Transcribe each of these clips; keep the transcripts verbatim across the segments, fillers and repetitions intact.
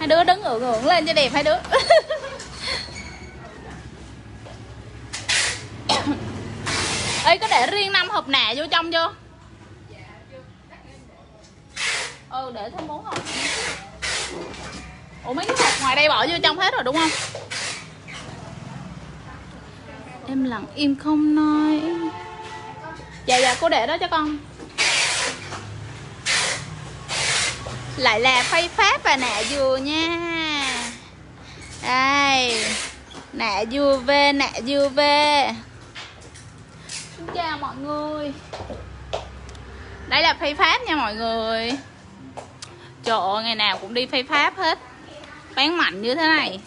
Hai đứa đứng ngượng ngượng lên cho đẹp hai đứa. Ê, có để riêng năm hộp nạ vô trong chưa? Ừ, để thêm bốn hộp. Ủa mấy cái hộp ngoài đây bỏ vô trong hết rồi đúng không? Em lặng im không nói. Dạ dạ cô để đó cho con. Lại là phay pháp và nạ dừa nha. Đây, nạ dừa về, nạ dừa về. Xin chào mọi người. Đây là phay pháp nha mọi người. Trời ơi, ngày nào cũng đi phay pháp hết. Bán mạnh như thế này.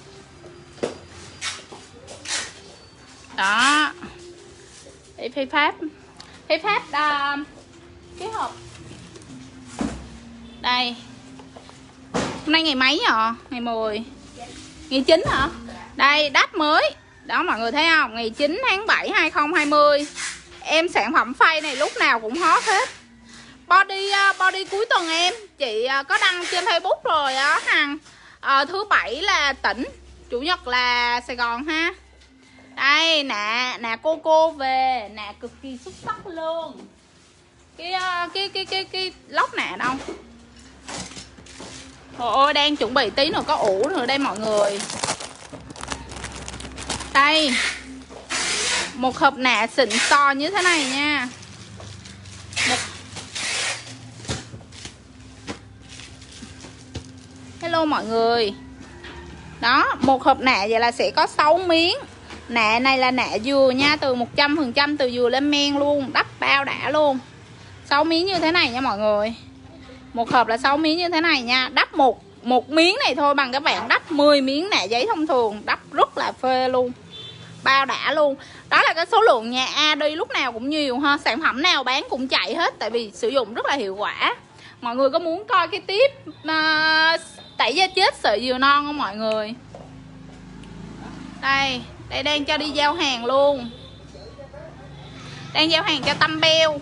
Đó. Để phay pháp. Phay pháp uh, cái hộp. Đây. Hôm nay ngày mấy hả? Ngày mười. Ngày chín hả? Đây, đắt mới. Đó mọi người thấy không? Ngày chín tháng bảy hai không hai không. Em sản phẩm phay này lúc nào cũng hot hết. Body body cuối tuần em chị có đăng trên Facebook rồi á Hằng. À, thứ bảy là tỉnh, chủ nhật là Sài Gòn ha. Đây nè, nè cô cô về, nè cực kỳ xuất sắc luôn. Cái cái cái cái cái lóc nè đâu. Trời ơi, đang chuẩn bị tí nữa có ủ nữa đây mọi người. Đây. Một hộp nạ xịn sò như thế này nha. Một... Hello mọi người. Đó, một hộp nạ vậy là sẽ có sáu miếng. Nạ này là nạ dừa nha, từ một trăm phần trăm từ dừa lên men luôn, đắp bao đã luôn. sáu miếng như thế này nha mọi người. Một hộp là sáu miếng như thế này nha. Đắp một một miếng này thôi bằng các bạn đắp mười miếng nạ giấy thông thường, đắp rất là phê luôn. Bao đã luôn. Đó là cái số lượng nhà A đi lúc nào cũng nhiều ha. Sản phẩm nào bán cũng chạy hết. Tại vì sử dụng rất là hiệu quả. Mọi người có muốn coi cái tiếp uh, tẩy da chết sợi dừa non không mọi người? Đây. Đây đang cho đi giao hàng luôn. Đang giao hàng cho Tâm Beo.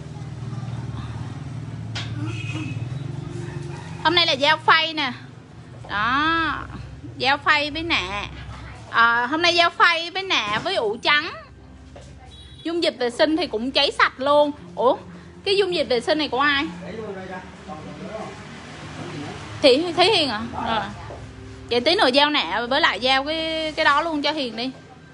Hôm nay là giao phay nè. Đó. Giao phay với nạ. À, hôm nay giao phay với nạ với ủ trắng. Dung dịch vệ sinh thì cũng cháy sạch luôn. Ủa cái dung dịch vệ sinh này của ai? Thị Thí Hiền à? Rồi. Vậy tí nữa giao nạ với lại giao cái cái đó luôn cho Hiền đi.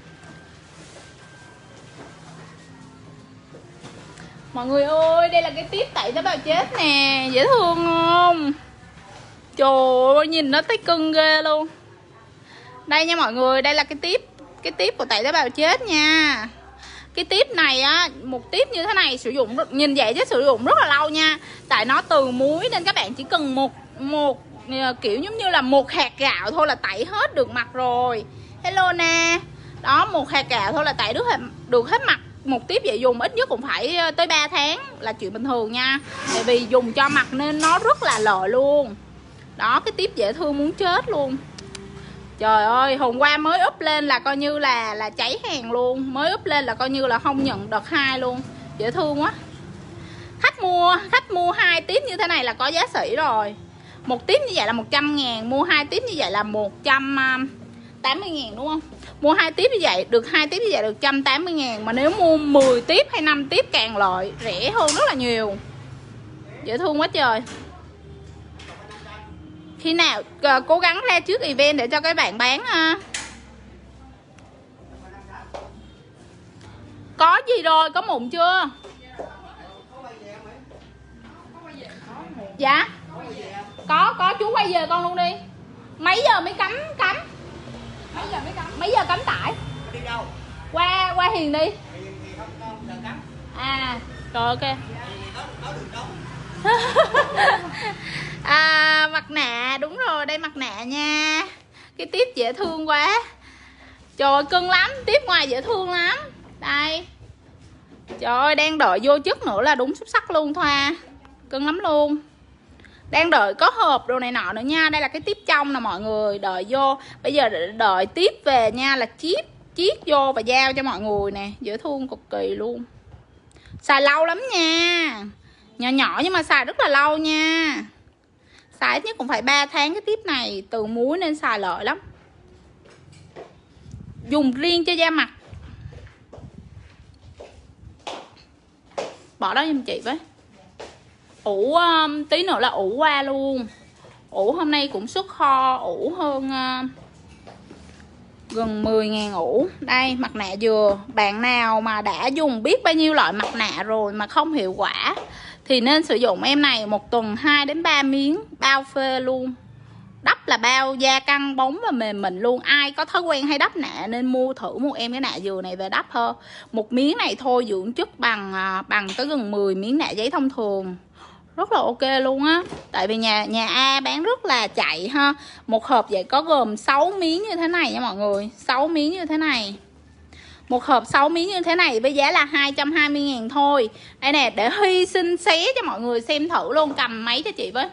Mọi người ơi, đây là cái tiếp tẩy tế bào chết nè. Dễ thương không? Trời ơi, nhìn nó thấy cưng ghê luôn. Đây nha mọi người, đây là cái tiếp cái tiếp của tẩy tế bào chết nha. Cái tiếp này á, một tiếp như thế này sử dụng nhìn vậy chứ sử dụng rất là lâu nha. Tại nó từ muối nên các bạn chỉ cần một một kiểu giống như là một hạt gạo thôi là tẩy hết được mặt rồi. Hello nè. Đó, một hạt gạo thôi là tẩy được hết, được hết mặt. Một tiếp vậy dùng ít nhất cũng phải tới ba tháng là chuyện bình thường nha. Tại vì dùng cho mặt nên nó rất là lợi luôn. Đó, cái tiếp dễ thương muốn chết luôn. Trời ơi, hôm qua mới up lên là coi như là là cháy hàng luôn. Mới up lên là coi như là không nhận đợt hai luôn. Dễ thương quá. Khách mua khách mua hai tiếp như thế này là có giá sỉ rồi. Một tiếp như vậy là một trăm ngàn. Mua hai tiếp như vậy là một trăm tám mươi ngàn đúng không? Mua hai tiếp như vậy, được hai tiếp như vậy được một trăm tám mươi ngàn. Mà nếu mua mười tiếp hay năm tiếp càng lợi, rẻ hơn rất là nhiều. Dễ thương quá trời. Khi nào cố gắng ra trước event để cho các bạn bán ha. Có gì rồi, có mụn chưa? Dạ. Có, có chú quay về con luôn đi. Mấy giờ mới cắm cắm? Mấy giờ mới cắm? Mấy giờ cắm tải? Đi đâu? Qua qua Hiền đi. À, rồi ok. À, mặt nạ, đúng rồi, đây mặt nạ nha. Cái tiếp dễ thương quá. Trời ơi, cưng lắm, tiếp ngoài dễ thương lắm. Đây. Trời ơi, đang đợi vô chất nữa là đúng xuất sắc luôn Thoa. Cưng lắm luôn. Đang đợi có hộp đồ này nọ nữa nha. Đây là cái tiếp trong nè mọi người. Đợi vô. Bây giờ đợi tiếp về nha là chiết chiết vô và giao cho mọi người nè. Dễ thương cực kỳ luôn. Xài lâu lắm nha. Nhỏ nhỏ nhưng mà xài rất là lâu nha. Xài ít nhất cũng phải ba tháng cái tiếp này, từ muối nên xài lợi lắm. Dùng riêng cho da mặt. Bỏ đó giùm chị với. Ủ um, tí nữa là ủ qua luôn. Ủ hôm nay cũng xuất kho, ủ hơn uh, gần mười ngàn ủ. Đây, mặt nạ dừa. Bạn nào mà đã dùng biết bao nhiêu loại mặt nạ rồi mà không hiệu quả thì nên sử dụng em này. Một tuần hai đến ba miếng, bao phê luôn. Đắp là bao da căng bóng và mềm mịn luôn. Ai có thói quen hay đắp nạ nên mua thử một em cái nạ dừa này về đắp hơn. Một miếng này thôi dưỡng chất bằng bằng tới gần mười miếng nạ giấy thông thường. Rất là ok luôn á. Tại vì nhà nhà A bán rất là chạy ha. Một hộp vậy có gồm sáu miếng như thế này nha mọi người. sáu miếng như thế này. Một hộp sáu miếng như thế này với giá là hai trăm hai mươi ngàn thôi. Đây nè, để Huy xin xé cho mọi người xem thử luôn. Cầm máy cho chị với.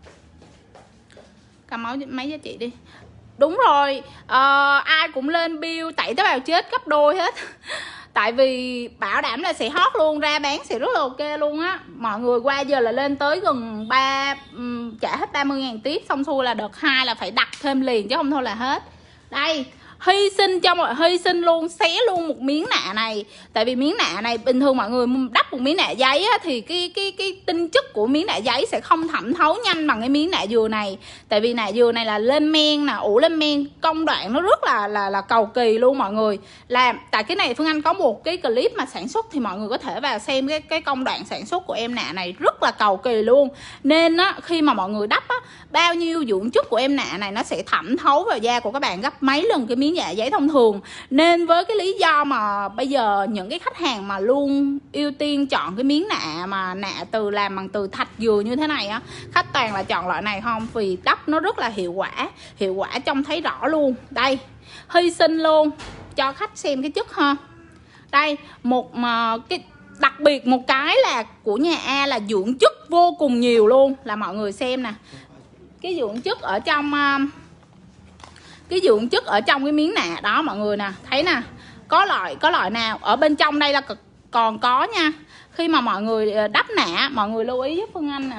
Cầm máu máy cho chị đi. Đúng rồi, uh, ai cũng lên bill tẩy tế bào chết gấp đôi hết. Tại vì bảo đảm là sẽ hot luôn, ra bán sẽ rất là ok luôn á. Mọi người qua giờ là lên tới gần ba um, trả hết ba mươi ngàn tiếp. Xong xuôi là đợt hai là phải đặt thêm liền chứ không thôi là hết. Đây, hy sinh cho mọi hy sinh luôn, xé luôn một miếng nạ này. Tại vì miếng nạ này bình thường mọi người đắp một miếng nạ giấy á, thì cái cái cái tinh chất của miếng nạ giấy sẽ không thẩm thấu nhanh bằng cái miếng nạ dừa này. Tại vì nạ dừa này là lên men nè, ủ lên men, công đoạn nó rất là là là cầu kỳ luôn mọi người. Làm tại cái này Phương Anh có một cái clip mà sản xuất thì mọi người có thể vào xem cái cái công đoạn sản xuất của em nạ này rất là cầu kỳ luôn. Nên á khi mà mọi người đắp á, bao nhiêu dưỡng chất của em nạ này nó sẽ thẩm thấu vào da của các bạn gấp mấy lần cái miếng dạ giấy thông thường. Nên với cái lý do mà bây giờ những cái khách hàng mà luôn ưu tiên chọn cái miếng nạ mà nạ từ làm bằng từ thạch dừa như thế này á, khách toàn là chọn loại này không, vì đắp nó rất là hiệu quả, hiệu quả trông thấy rõ luôn. Đây, hy sinh luôn cho khách xem cái chất ha. Đây, một mà cái đặc biệt một cái là của nhà A là dưỡng chất vô cùng nhiều luôn, là mọi người xem nè. Cái dưỡng chất ở trong cái dưỡng chất ở trong cái miếng nạ đó mọi người nè, thấy nè, có loại có loại nào ở bên trong đây là còn có nha. Khi mà mọi người đắp nạ, mọi người lưu ý giúp Phương Anh nè,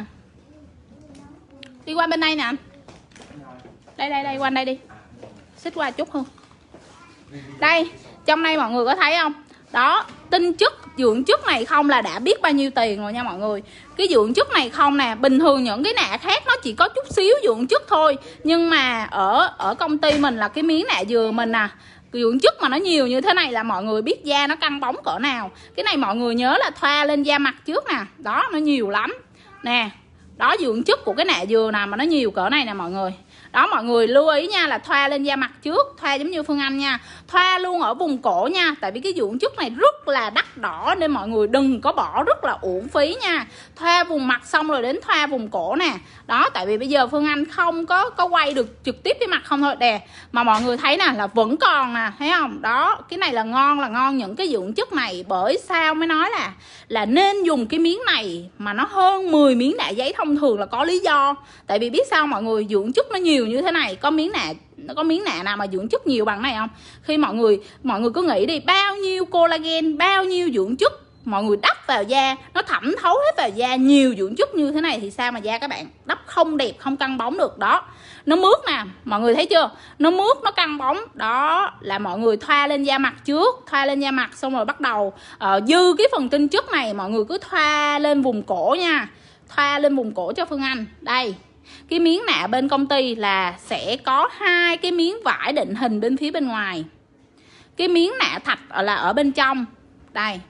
đi qua bên đây nè, đây đây đây, qua đây đi, xích qua chút hơn. Đây, trong đây mọi người có thấy không? Đó, tinh chất dưỡng chất này không là đã biết bao nhiêu tiền rồi nha mọi người. Cái dưỡng chất này không nè, bình thường những cái nạ khác nó chỉ có chút xíu dưỡng chất thôi, nhưng mà ở ở công ty mình là cái miếng nạ dừa mình nè, dưỡng chất mà nó nhiều như thế này là mọi người biết da nó căng bóng cỡ nào. Cái này mọi người nhớ là thoa lên da mặt trước nè, đó nó nhiều lắm nè. Đó, dưỡng chất của cái nạ dừa nè mà nó nhiều cỡ này nè mọi người. Đó, mọi người lưu ý nha, là thoa lên da mặt trước, thoa giống như Phương Anh nha. Thoa luôn ở vùng cổ nha, tại vì cái dưỡng chất này rất là đắt đỏ nên mọi người đừng có bỏ rất là uổng phí nha. Thoa vùng mặt xong rồi đến thoa vùng cổ nè. Đó, tại vì bây giờ Phương Anh không có có quay được trực tiếp cái mặt không thôi đè, mà mọi người thấy nè là vẫn còn nè, thấy không? Đó, cái này là ngon là ngon những cái dưỡng chất này. Bởi sao mới nói là là nên dùng cái miếng này mà nó hơn mười miếng nạ giấy thông thường là có lý do. Tại vì biết sao mọi người, dưỡng chất nó nhiều như thế này, có miếng nạ nó có miếng nạ nào mà dưỡng chất nhiều bằng này không? Khi mọi người mọi người cứ nghĩ đi, bao nhiêu collagen, bao nhiêu dưỡng chất mọi người đắp vào da, nó thẩm thấu hết vào da, nhiều dưỡng chất như thế này thì sao mà da các bạn đắp không đẹp, không căng bóng được. Đó, nó mướt nè, mọi người thấy chưa, nó mướt, nó căng bóng. Đó là mọi người thoa lên da mặt trước, thoa lên da mặt xong rồi bắt đầu uh, dư cái phần tinh chất này mọi người cứ thoa lên vùng cổ nha, thoa lên vùng cổ cho Phương Anh. Đây, cái miếng nạ bên công ty là sẽ có hai cái miếng vải định hình bên phía bên ngoài, cái miếng nạ thạch là ở bên trong. Đây,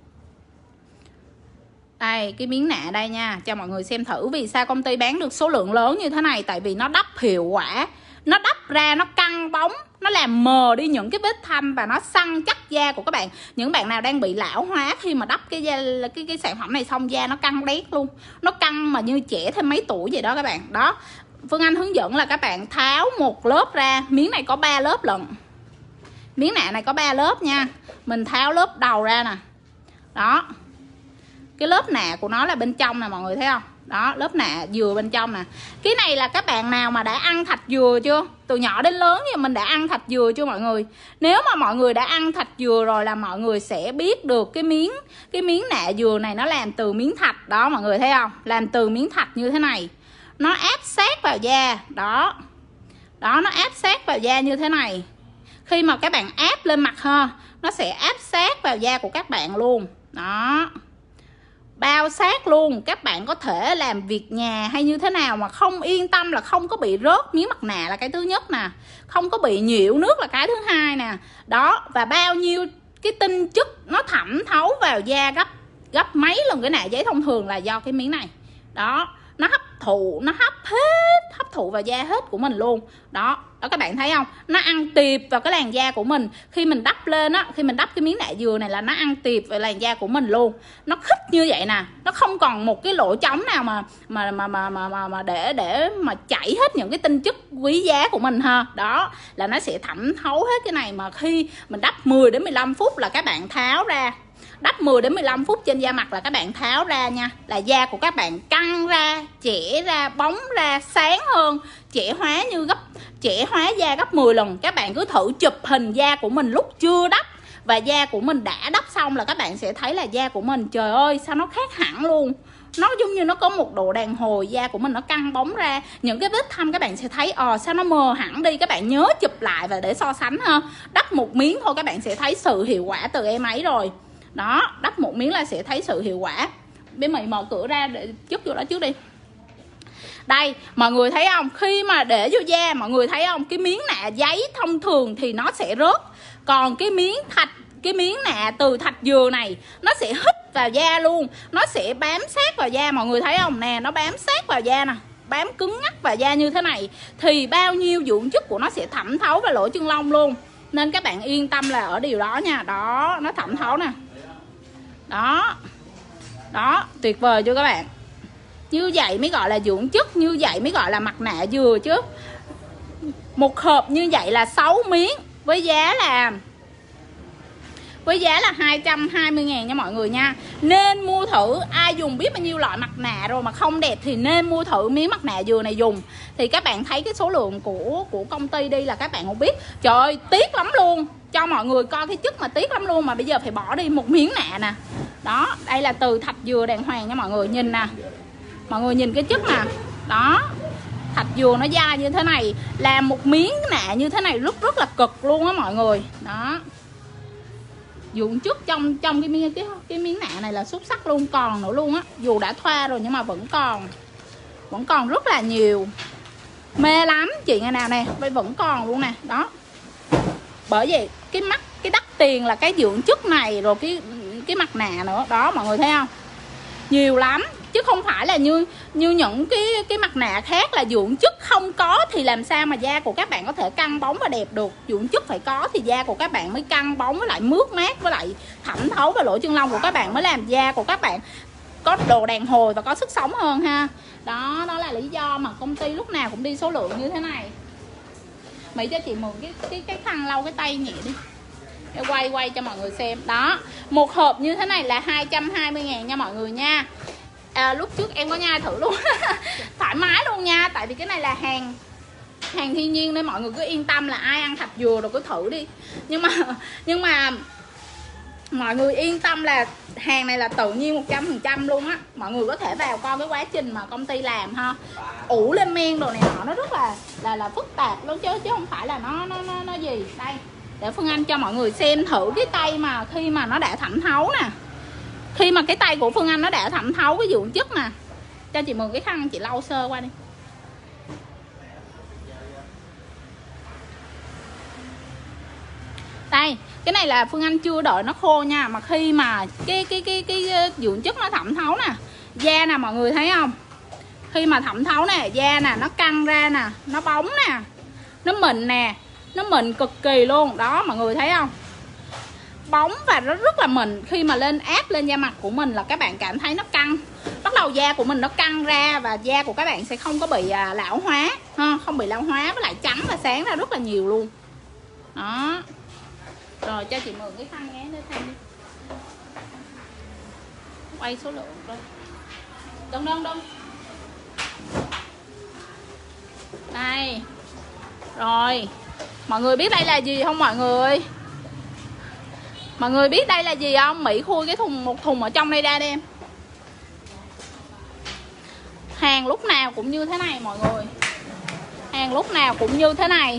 đây, cái miếng nạ đây nha, cho mọi người xem thử vì sao công ty bán được số lượng lớn như thế này. Tại vì nó đắp hiệu quả, nó đắp ra nó căng bóng, nó làm mờ đi những cái vết thâm và nó săn chắc da của các bạn. Những bạn nào đang bị lão hóa khi mà đắp cái da, cái cái sản phẩm này xong da nó căng đét luôn, nó căng mà như trẻ thêm mấy tuổi vậy đó các bạn. Đó, Phương Anh hướng dẫn là các bạn tháo một lớp ra, miếng này có ba lớp lận, miếng nạ này có ba lớp nha. Mình tháo lớp đầu ra nè, đó, cái lớp nạ của nó là bên trong nè mọi người thấy không? Đó, lớp nạ dừa bên trong nè. Cái này là các bạn nào mà đã ăn thạch dừa chưa? Từ nhỏ đến lớn thì mình đã ăn thạch dừa chưa mọi người? Nếu mà mọi người đã ăn thạch dừa rồi là mọi người sẽ biết được cái miếng cái miếng nạ dừa này nó làm từ miếng thạch đó, mọi người thấy không? Làm từ miếng thạch như thế này. nó áp sát vào da. Đó. Đó, nó áp sát vào da như thế này. Khi mà các bạn áp lên mặt ha, nó sẽ áp sát vào da của các bạn luôn. Đó. Bao sát luôn. Các bạn có thể làm việc nhà hay như thế nào mà không yên tâm là không có bị rớt miếng mặt nạ là cái thứ nhất nè. Không có bị nhiễu nước là cái thứ hai nè. Đó. Và bao nhiêu cái tinh chất nó thẩm thấu vào da gấp gấp mấy lần cái nạ giấy thông thường là do cái miếng này. Đó. Nó hấp thụ, nó hấp hết, hấp thụ vào da hết của mình luôn. Đó, đó các bạn thấy không? Nó ăn tiệp vào cái làn da của mình. Khi mình đắp lên á, khi mình đắp cái miếng nạ dừa này là nó ăn tiệp vào làn da của mình luôn. Nó khít như vậy nè, nó không còn một cái lỗ trống nào mà mà mà mà mà mà, mà để để mà chảy hết những cái tinh chất quý giá của mình ha. Đó, là nó sẽ thẩm thấu hết cái này, mà khi mình đắp mười đến mười lăm phút là các bạn tháo ra. Đắp mười đến mười lăm phút trên da mặt là các bạn tháo ra nha. Là da của các bạn căng ra, trẻ ra, bóng ra, sáng hơn, trẻ hóa như gấp trẻ hóa da gấp mười lần. Các bạn cứ thử chụp hình da của mình lúc chưa đắp và da của mình đã đắp xong là các bạn sẽ thấy là da của mình, trời ơi sao nó khác hẳn luôn. Nó giống như nó có một độ đàn hồi, da của mình nó căng bóng ra. Những cái vết thâm các bạn sẽ thấy ờ sao nó mờ hẳn đi. Các bạn nhớ chụp lại và để so sánh ha. Đắp một miếng thôi các bạn sẽ thấy sự hiệu quả từ em ấy rồi. Đó, đắp một miếng là sẽ thấy sự hiệu quả. Bé Mị mở cửa ra để chút vô đó trước đi. Đây, mọi người thấy không? Khi mà để vô da, mọi người thấy không? Cái miếng nạ giấy thông thường thì nó sẽ rớt. Còn cái miếng thạch, cái miếng nạ từ thạch dừa này nó sẽ hít vào da luôn. Nó sẽ bám sát vào da, mọi người thấy không? Nè, nó bám sát vào da nè, bám cứng ngắc vào da như thế này. Thì bao nhiêu dưỡng chất của nó sẽ thẩm thấu vào lỗ chân lông luôn. Nên các bạn yên tâm là ở điều đó nha. Đó, nó thẩm thấu nè. Đó. Đó, tuyệt vời chưa các bạn? Như vậy mới gọi là dưỡng chất, như vậy mới gọi là mặt nạ dừa chứ. Một hộp như vậy là sáu miếng với giá là với giá là hai trăm hai mươi ngàn nha mọi người nha. Nên mua thử, ai dùng biết bao nhiêu loại mặt nạ rồi mà không đẹp thì nên mua thử miếng mặt nạ dừa này dùng. Thì các bạn thấy cái số lượng của của công ty đi là các bạn không biết. Trời ơi, tiếc lắm luôn. Cho mọi người coi cái chất mà tiếc lắm luôn, mà bây giờ phải bỏ đi một miếng nạ nè. Đó, đây là từ thạch dừa đàng hoàng nha mọi người, nhìn nè. Mọi người nhìn cái chất nè. Đó. Thạch dừa nó dai như thế này, làm một miếng nạ như thế này rất rất là cực luôn á mọi người. Đó. Dưỡng chất trong trong cái miếng cái, cái miếng nạ này là xuất sắc luôn, còn nữa luôn á. Dù đã thoa rồi nhưng mà vẫn còn. Vẫn còn rất là nhiều. Mê lắm chị ngày nào nè, vẫn còn luôn nè. Đó. Bởi vì cái mắt cái đắt tiền là cái dưỡng chất này rồi cái cái mặt nạ nữa. Đó mọi người thấy không? Nhiều lắm. Chứ không phải là như như những cái cái mặt nạ khác là dưỡng chất không có thì làm sao mà da của các bạn có thể căng bóng và đẹp được. Dưỡng chất phải có thì da của các bạn mới căng bóng, với lại mướt mát, với lại thẩm thấu vào lỗ chân lông của các bạn, mới làm da của các bạn có đồ đàn hồi và có sức sống hơn ha. Đó, đó là lý do mà công ty lúc nào cũng đi số lượng như thế này. Mỹ cho chị mượn cái cái cái khăn lau cái tay nhẹ đi. Để quay quay cho mọi người xem. Đó, một hộp như thế này là hai trăm hai mươi ngàn nha mọi người nha. À, lúc trước em có nhai thử luôn. Thoải mái luôn nha. Tại vì cái này là hàng hàng thiên nhiên nên mọi người cứ yên tâm là ai ăn thạch dừa rồi cứ thử đi. Nhưng mà nhưng mà mọi người yên tâm là hàng này là tự nhiên một trăm phần trăm luôn á. Mọi người có thể vào coi cái quá trình mà công ty làm ha. Ủ lên men đồ này nọ nó rất là là là phức tạp luôn chứ chứ không phải là nó nó nó, nó gì. Đây, để Phương Anh cho mọi người xem thử cái tay mà khi mà nó đã thẩm thấu nè. Khi mà cái tay của Phương Anh nó đã thẩm thấu cái dưỡng chất nè. Cho chị mượn cái khăn chị lau sơ qua đi. Đây, cái này là Phương Anh chưa đợi nó khô nha, mà khi mà cái cái cái cái, cái dưỡng chất nó thẩm thấu nè, da nè mọi người thấy không? Khi mà thẩm thấu nè, da nè nó căng ra nè, nó bóng nè, nó mịn nè, nó mịn cực kỳ luôn. Đó mọi người thấy không? Bóng và nó rất là mịn. Khi mà lên áp lên da mặt của mình là các bạn cảm thấy nó căng. Bắt đầu da của mình nó căng ra và da của các bạn sẽ không có bị à, lão hóa ha, không bị lão hóa, với lại trắng và sáng ra rất là nhiều luôn. Đó. Rồi cho chị mượn cái khăn ngán nữa thêm đi. Quay số lượng rồi. Đông đông đông. Đây. Rồi. Mọi người biết đây là gì không mọi người? Mọi người biết đây là gì không? Mỹ khui cái thùng, một thùng ở trong đây ra đi em. Hàng lúc nào cũng như thế này mọi người. Hàng lúc nào cũng như thế này.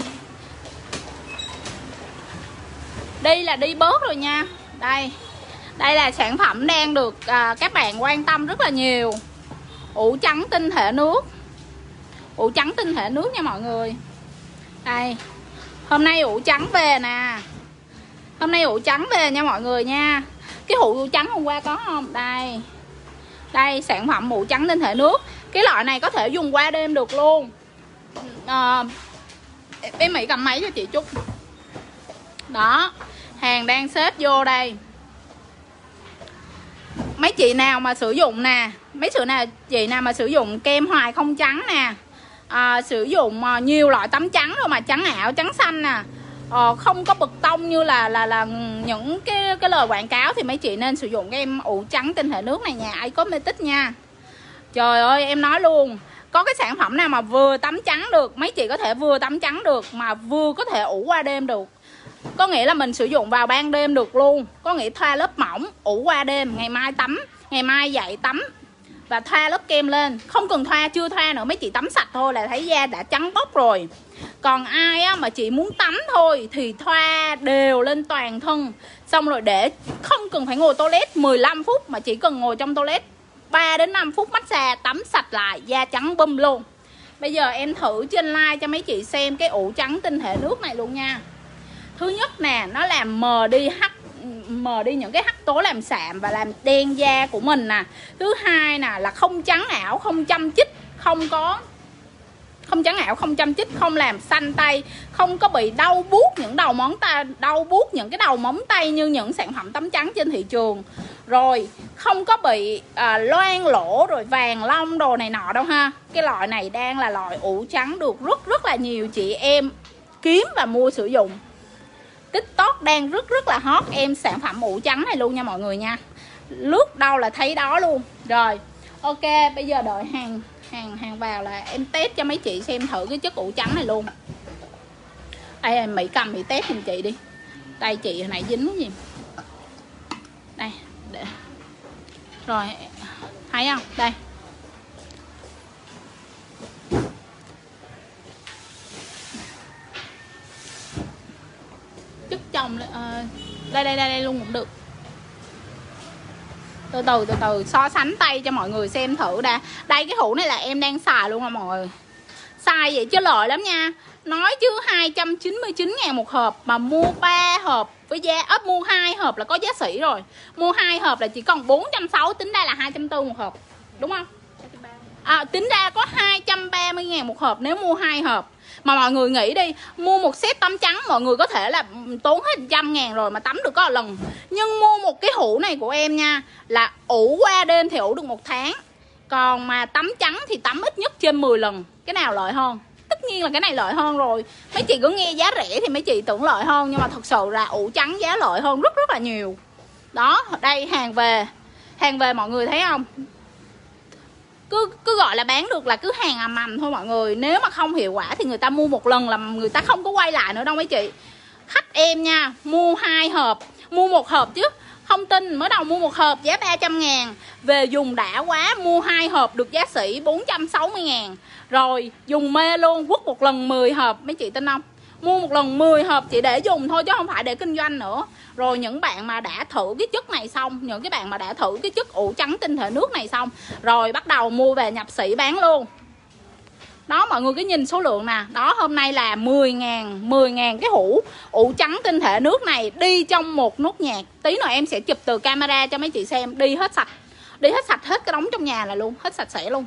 Đi là đi bớt rồi nha. Đây. Đây là sản phẩm đang được à, các bạn quan tâm rất là nhiều. Ủ trắng tinh thể nước. Ủ trắng tinh thể nước nha mọi người. Đây. Hôm nay ủ trắng về nè. Hôm nay ủ trắng về nha mọi người nha. Cái ủ trắng hôm qua có không? Đây. Đây sản phẩm ủ trắng tinh thể nước. Cái loại này có thể dùng qua đêm được luôn. à, Em Mỹ cầm máy cho chị chút. Đó. Hàng đang xếp vô đây. Mấy chị nào mà sử dụng nè, mấy sự nào chị nào mà sử dụng kem hoài không trắng nè, à, sử dụng à, nhiều loại tấm trắng rồi mà trắng ảo, trắng xanh nè, à, không có bực tông như là là là những cái cái lời quảng cáo, thì mấy chị nên sử dụng cái em ủ trắng tinh thể nước này nha, ai cosmetic nha. Trời ơi em nói luôn, có cái sản phẩm nào mà vừa tắm trắng được, mấy chị có thể vừa tắm trắng được mà vừa có thể ủ qua đêm được. Có nghĩa là mình sử dụng vào ban đêm được luôn. Có nghĩa thoa lớp mỏng, ủ qua đêm, ngày mai tắm, ngày mai dậy tắm và thoa lớp kem lên. Không cần thoa, chưa thoa nữa, mấy chị tắm sạch thôi là thấy da đã trắng bóc rồi. Còn ai á, mà chị muốn tắm thôi thì thoa đều lên toàn thân. Xong rồi để không cần phải ngồi toilet mười lăm phút, mà chỉ cần ngồi trong toilet ba đến năm phút massage, tắm sạch lại, da trắng bum luôn. Bây giờ em thử trên live cho mấy chị xem cái ủ trắng tinh thể nước này luôn nha. Thứ nhất nè, nó làm mờ đi hắc mờ đi những cái hắc tố làm sạm và làm đen da của mình nè. Thứ hai nè là không trắng ảo, không châm chích, không có không trắng ảo, không châm chích, không làm xanh tay, không có bị đau buốt những đầu móng tay, đau buốt những cái đầu móng tay như những sản phẩm tắm trắng trên thị trường. Rồi không có bị à, loang lỗ rồi vàng lông đồ này nọ đâu ha. Cái loại này đang là loại ủ trắng được rất rất là nhiều chị em kiếm và mua sử dụng. TikTok đang rất rất là hot em sản phẩm ủ trắng này luôn nha mọi người nha. Lướt đâu là thấy đó luôn. Rồi, ok, bây giờ đợi hàng hàng hàng vào là em test cho mấy chị xem thử cái chất ủ trắng này luôn. Đây em Mỹ cầm Mỹ test giùm chị đi. Đây chị hồi nãy dính cái gì? Đây, để. Rồi, thấy không? Đây. Chất chồng uh, đây đây đây đây luôn cũng được. Từ từ từ từ so sánh tay cho mọi người xem thử đã. Đây cái hũ này là em đang xài luôn nha mọi người. Xài vậy chứ lợi lắm nha. Nói chứ hai trăm chín mươi chín ngàn một hộp, mà mua ba hộp với giá ấp, mua hai hộp là có giá sỉ rồi. Mua hai hộp là chỉ còn bốn trăm sáu mươi, tính ra là hai trăm bốn mươi một hộp. Đúng không? À, tính ra có hai trăm ba mươi ngàn một hộp nếu mua hai hộp. Mà mọi người nghĩ đi, mua một set tắm trắng mọi người có thể là tốn hết một trăm ngàn rồi mà tắm được có một lần. Nhưng mua một cái hũ này của em nha, là ủ qua đêm thì ủ được một tháng. Còn mà tắm trắng thì tắm ít nhất trên mười lần. Cái nào lợi hơn? Tất nhiên là cái này lợi hơn rồi. Mấy chị cứ nghe giá rẻ thì mấy chị tưởng lợi hơn, nhưng mà thật sự là ủ trắng giá lợi hơn rất rất là nhiều. Đó, đây hàng về. Hàng về mọi người thấy không? Cứ, cứ gọi là bán được là cứ hàng ầm ầm thôi mọi người. Nếu mà không hiệu quả thì người ta mua một lần là người ta không có quay lại nữa đâu mấy chị. Khách em nha, mua hai hộp, mua một hộp chứ không tin, mới đầu mua một hộp giá ba trăm ngàn. Về dùng đã quá, mua hai hộp được giá sỉ bốn trăm sáu mươi ngàn. Rồi dùng mê luôn, quất một lần mười hộp, mấy chị tin không? Mua một lần mười hộp chỉ để dùng thôi chứ không phải để kinh doanh nữa. Rồi những bạn mà đã thử cái chất này xong, những cái bạn mà đã thử cái chất ủ trắng tinh thể nước này xong, rồi bắt đầu mua về nhập sỉ bán luôn. Đó mọi người cứ nhìn số lượng nè. Đó hôm nay là mười ngàn, mười ngàn cái hũ ủ trắng tinh thể nước này đi trong một nốt nhạc. Tí nữa em sẽ chụp từ camera cho mấy chị xem. Đi hết sạch, đi hết sạch hết cái đống trong nhà là luôn, hết sạch sẽ luôn.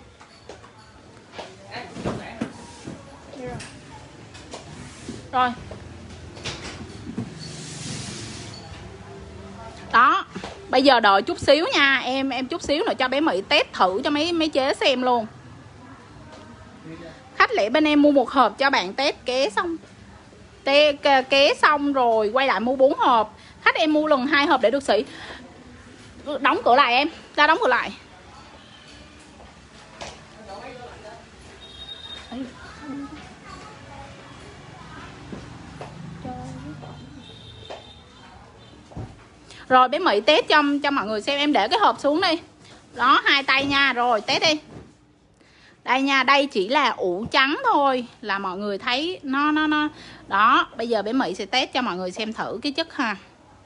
Rồi. Đó, bây giờ đợi chút xíu nha, em em chút xíu nữa cho bé Mỹ test thử cho mấy mấy chế xem luôn. Khách lẻ bên em mua một hộp cho bạn test ké xong. Té, ké xong rồi quay lại mua bốn hộp. Khách em mua lần hai hộp để được sỉ. Đóng cửa lại em, ra đóng cửa lại. Rồi bé Mỹ test cho, cho mọi người xem. Em để cái hộp xuống đi. Đó, hai tay nha. Rồi test đi. Đây nha, đây chỉ là ủ trắng thôi là mọi người thấy nó nó nó đó. Bây giờ bé Mỹ sẽ test cho mọi người xem thử cái chất ha.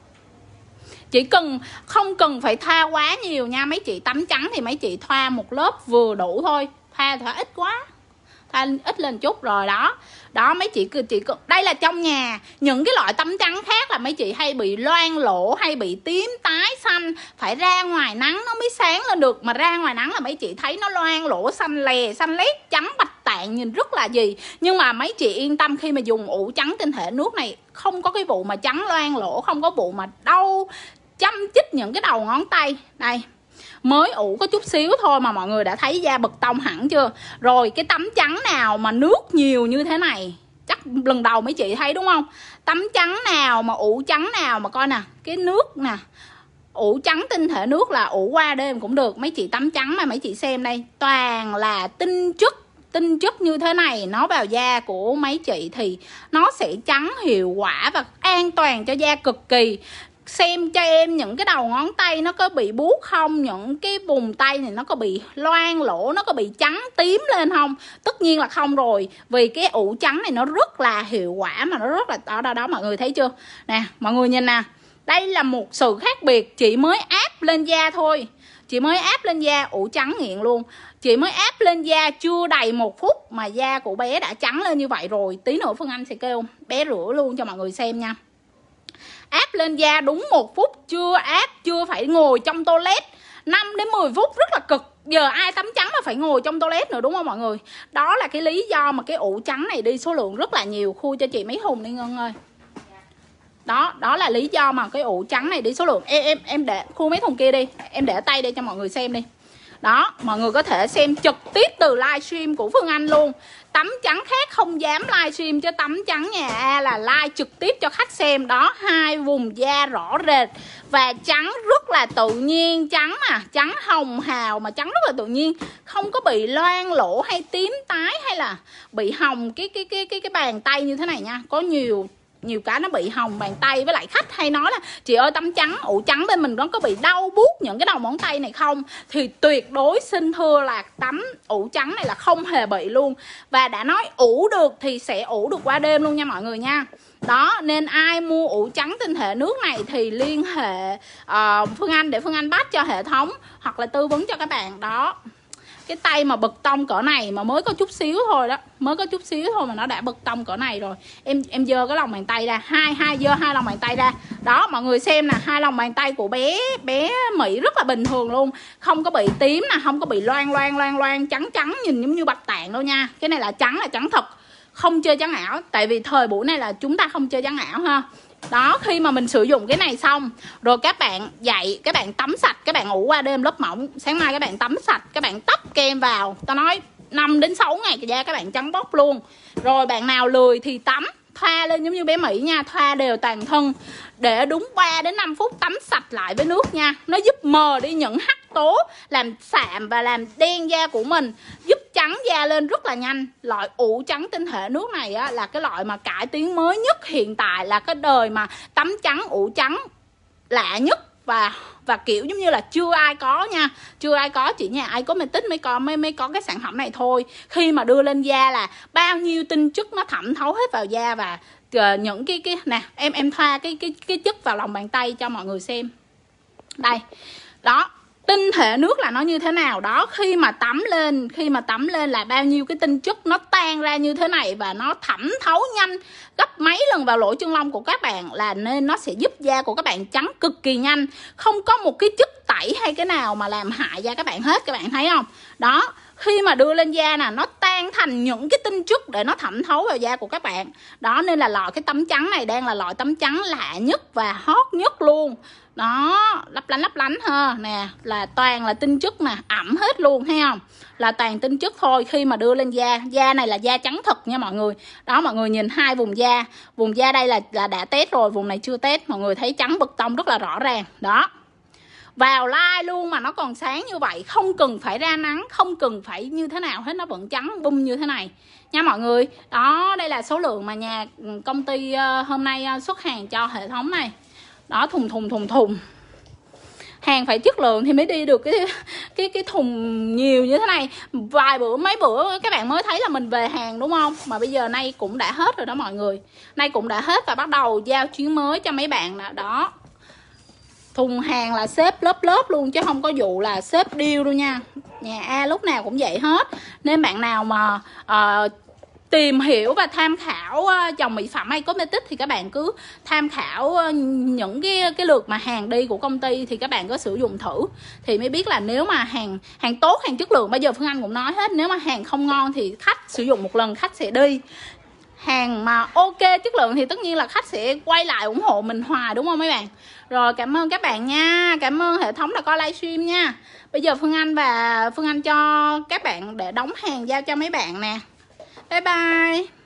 Chỉ cần không cần phải thoa quá nhiều nha. Mấy chị tắm trắng thì mấy chị thoa một lớp vừa đủ thôi. Thoa thoa ít quá, thoa ít lên chút rồi đó. Đó mấy chị cứ chị đây là trong nhà. Những cái loại tắm trắng khác là mấy chị hay bị loang lỗ, hay bị tím tái xanh, phải ra ngoài nắng nó mới sáng lên được. Mà ra ngoài nắng là mấy chị thấy nó loang lỗ xanh lè, xanh lét, trắng bạch tạng, nhìn rất là gì. Nhưng mà mấy chị yên tâm, khi mà dùng ủ trắng tinh thể nước này không có cái vụ mà trắng loang lỗ, không có vụ mà đau chăm chích những cái đầu ngón tay. Đây, mới ủ có chút xíu thôi mà mọi người đã thấy da bật tông hẳn chưa. Rồi cái tấm trắng nào mà nước nhiều như thế này chắc lần đầu mấy chị thấy đúng không. Tấm trắng nào mà ủ trắng nào mà coi nè, cái nước nè, ủ trắng tinh thể nước là ủ qua đêm cũng được. Mấy chị tắm trắng mà mấy chị xem đây, toàn là tinh chất tinh chất như thế này, nó vào da của mấy chị thì nó sẽ trắng hiệu quả và an toàn cho da cực kỳ. Xem cho em những cái đầu ngón tay nó có bị buốt không, những cái vùng tay này nó có bị loang lỗ, nó có bị trắng tím lên không. Tất nhiên là không rồi, vì cái ủ trắng này nó rất là hiệu quả, mà nó rất là đó đó, đó mọi người thấy chưa nè. Mọi người nhìn nè, đây là một sự khác biệt. Chị mới áp lên da thôi, chị mới áp lên da ủ trắng nghiện luôn. Chị mới áp lên da chưa đầy một phút mà da của bé đã trắng lên như vậy rồi. Tí nữa Phương Anh sẽ kêu bé rửa luôn cho mọi người xem nha. Áp lên da đúng một phút, chưa áp, chưa phải ngồi trong toilet năm đến mười phút, rất là cực. Giờ ai tắm trắng mà phải ngồi trong toilet nữa đúng không mọi người. Đó là cái lý do mà cái ủ trắng này đi số lượng rất là nhiều. Khui cho chị mấy thùng đi Ngân ơi. Đó, đó là lý do mà cái ủ trắng này đi số lượng. Em em em để khui mấy thùng kia đi, em để tay đây cho mọi người xem đi. Đó, mọi người có thể xem trực tiếp từ livestream của Phương Anh luôn. Tắm trắng khác không dám livestream, chứ tắm trắng nhà A là live trực tiếp cho khách xem. Đó, hai vùng da rõ rệt và trắng rất là tự nhiên. Trắng mà, trắng hồng hào mà trắng rất là tự nhiên, không có bị loang lỗ hay tím tái hay là bị hồng cái cái cái cái cái bàn tay như thế này nha. Có nhiều nhiều cái nó bị hồng bàn tay, với lại khách hay nói là chị ơi tắm trắng, ủ trắng bên mình nó có bị đau buốt những cái đầu ngón tay này không, thì tuyệt đối xin thưa là tắm ủ trắng này là không hề bị luôn. Và đã nói ủ được thì sẽ ủ được qua đêm luôn nha mọi người nha. Đó, nên ai mua ủ trắng tinh thể nước này thì liên hệ uh, Phương Anh để Phương Anh bắt cho hệ thống hoặc là tư vấn cho các bạn. Đó, cái tay mà bật tông cỡ này mà mới có chút xíu thôi đó, mới có chút xíu thôi mà nó đã bật tông cỡ này rồi. Em em giơ cái lòng bàn tay ra, hai hai giơ hai lòng bàn tay ra. Đó, mọi người xem nè, hai lòng bàn tay của bé bé Mỹ rất là bình thường luôn, không có bị tím nè, không có bị loang loang loang loang trắng trắng nhìn giống như bạch tạng đâu nha. Cái này là trắng là trắng thật, không chơi trắng ảo, tại vì thời buổi này là chúng ta không chơi trắng ảo ha. Đó, khi mà mình sử dụng cái này xong rồi các bạn dậy, các bạn tắm sạch, các bạn ủ qua đêm lớp mỏng, sáng mai các bạn tắm sạch, các bạn tắp kem vào, tao nói năm đến sáu ngày cái da các bạn trắng bóc luôn. Rồi bạn nào lười thì tắm, thoa lên giống như bé Mỹ nha, thoa đều toàn thân để đúng ba đến năm phút, tắm sạch lại với nước nha. Nó giúp mờ đi những hắc tố, làm sạm và làm đen da của mình, giúp trắng da lên rất là nhanh. Loại ủ trắng tinh thể nước này á, là cái loại mà cải tiến mới nhất hiện tại, là cái đời mà tắm trắng ủ trắng lạ nhất và và kiểu giống như là chưa ai có nha, chưa ai có, chỉ nhà ai có mê tích mới có mới mới có cái sản phẩm này thôi. Khi mà đưa lên da là bao nhiêu tinh chất nó thẩm thấu hết vào da. Và uh, những cái cái nè, em em thoa cái cái cái chất vào lòng bàn tay cho mọi người xem. Đây. Đó, tinh thể nước là nó như thế nào đó, khi mà tắm lên, khi mà tắm lên là bao nhiêu cái tinh chất nó tan ra như thế này và nó thẩm thấu nhanh gấp mấy lần vào lỗ chân lông của các bạn, là nên nó sẽ giúp da của các bạn trắng cực kỳ nhanh, không có một cái chất tẩy hay cái nào mà làm hại da các bạn hết, các bạn thấy không? Đó, khi mà đưa lên da nè, nó tan thành những cái tinh chất để nó thẩm thấu vào da của các bạn. Đó, nên là loại cái tấm trắng này đang là loại tấm trắng lạ nhất và hot nhất luôn. Đó, lấp lánh lấp lánh ha. Nè, là toàn là tinh chất nè, ẩm hết luôn, thấy không? Là toàn tinh chất thôi. Khi mà đưa lên da, da này là da trắng thật nha mọi người. Đó, mọi người nhìn hai vùng da. Vùng da đây là, là đã test rồi, vùng này chưa test. Mọi người thấy trắng bật tông rất là rõ ràng. Đó, vào like luôn mà nó còn sáng như vậy, không cần phải ra nắng, không cần phải như thế nào hết, nó vẫn trắng bung như thế này nha mọi người. Đó, đây là số lượng mà nhà công ty hôm nay xuất hàng cho hệ thống này. Đó, thùng thùng thùng thùng. Hàng phải chất lượng thì mới đi được cái cái cái cái thùng nhiều như thế này. Vài bữa mấy bữa các bạn mới thấy là mình về hàng đúng không, mà bây giờ nay cũng đã hết rồi đó mọi người. Nay cũng đã hết và bắt đầu giao chuyến mới cho mấy bạn nè. Đó, thùng hàng là xếp lớp lớp luôn chứ không có vụ là xếp điêu đâu nha. Nhà A lúc nào cũng vậy hết. Nên bạn nào mà uh, tìm hiểu và tham khảo dòng mỹ phẩm hay cosmetic thì các bạn cứ tham khảo những cái cái lượt mà hàng đi của công ty thì các bạn có sử dụng thử thì mới biết là nếu mà hàng hàng tốt, hàng chất lượng, bây giờ Phương Anh cũng nói hết, nếu mà hàng không ngon thì khách sử dụng một lần khách sẽ đi. Hàng mà ok chất lượng thì tất nhiên là khách sẽ quay lại ủng hộ mình hoài, đúng không mấy bạn? Rồi, cảm ơn các bạn nha. Cảm ơn hệ thống đã coi livestream nha. Bây giờ Phương Anh và Phương Anh cho các bạn để đóng hàng giao cho mấy bạn nè. Bye bye.